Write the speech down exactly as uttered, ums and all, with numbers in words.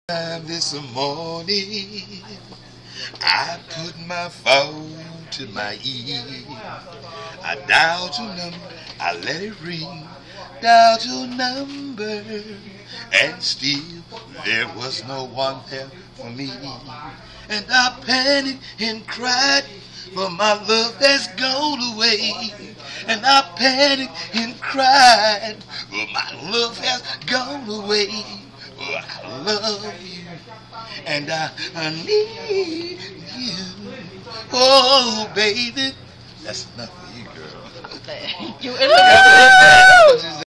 Time this morning, I put my phone to my ear. I dialed your number, I let it ring. Dialed your number, and still there was no one there for me. And I panicked and cried, for my love has gone away. And I panicked and cried, for my love has gone away. Oh, I love you, and I, I need you. Oh, baby, that's enough for you, girl. You